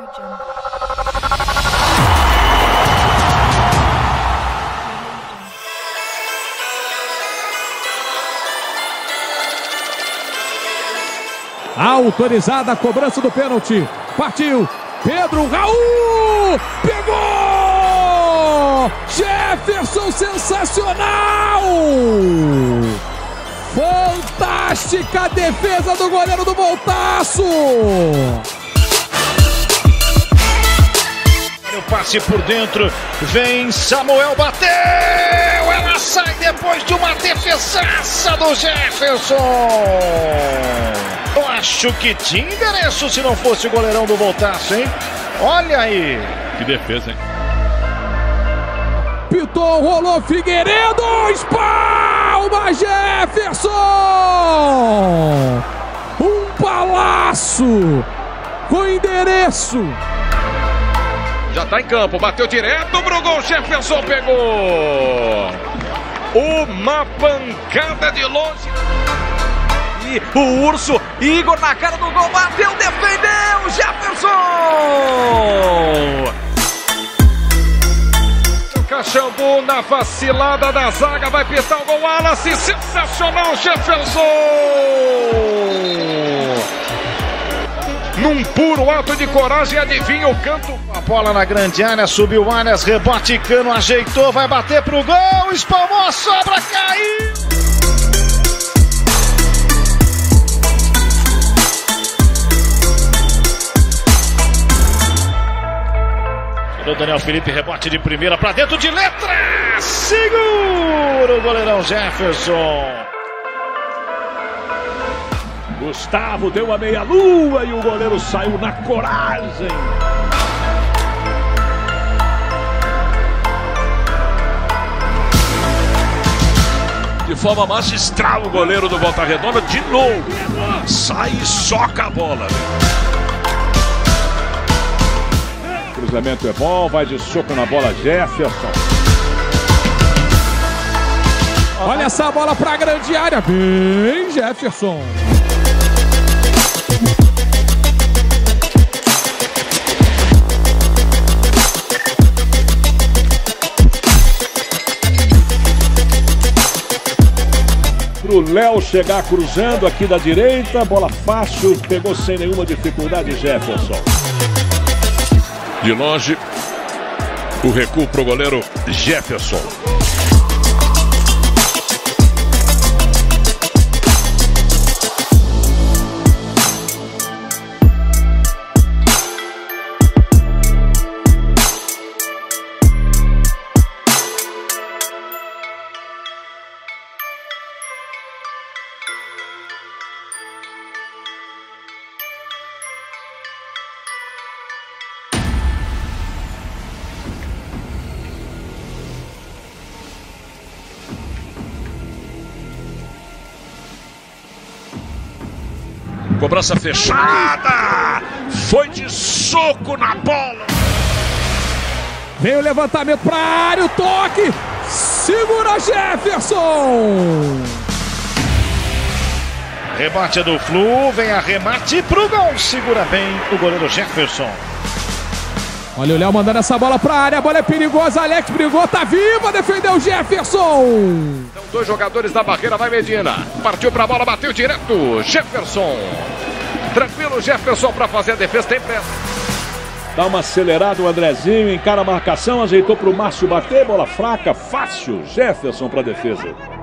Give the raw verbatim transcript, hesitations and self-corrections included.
Autorizada a cobrança do pênalti. Partiu. Pedro Raul. Pegou! Jefferson, sensacional! Fantástica defesa do goleiro do Voltaço. O passe por dentro. Vem Samuel, bateu! Ela sai depois de uma defesaça do Jefferson. Eu acho que tinha endereço se não fosse o goleirão do Voltaço, hein? Olha aí. Que defesa, hein? Piton, rolou Figueiredo. Espalma Jefferson. Um palácio com endereço. Já tá em campo, bateu direto pro gol, Jefferson pegou. Uma pancada de longe. E o Urso, Igor na cara do gol, bateu, defendeu, Jefferson! O Caxambu na vacilada da zaga, vai pitar o gol, Wallace, sensacional, Jefferson! Num puro ato de coragem, adivinha o canto. A bola na grande área, subiu o Arias, rebote, Cano ajeitou, vai bater pro gol, espalmou a sobra, caiu! O Daniel Felipe, rebote de primeira para dentro de letra, segura o goleirão Jefferson. Gustavo deu a meia-lua e o goleiro saiu na coragem. De forma magistral o goleiro do Volta Redonda, de novo. Sai e soca a bola. Cruzamento é bom, vai de soco na bola Jefferson. Olha essa bola para a grande área, bem Jefferson. Pro Léo chegar cruzando aqui da direita, bola fácil, pegou sem nenhuma dificuldade Jefferson. De longe, o recuo pro goleiro Jefferson. Cobrança fechada, foi de soco na bola. Vem o levantamento para a área, o toque, segura Jefferson. Rebate do Flu, vem arremate pro gol, segura bem o goleiro Jefferson. Olha o Léo mandando essa bola para a área, a bola é perigosa, Alex brigou, tá viva, defendeu o Jefferson. São dois jogadores da barreira, vai Medina, partiu para a bola, bateu direto, Jefferson. Tranquilo, Jefferson para fazer a defesa, tem pressa. Dá uma acelerada o Andrezinho, encara a marcação, ajeitou para o Márcio bater, bola fraca, fácil, Jefferson para a defesa.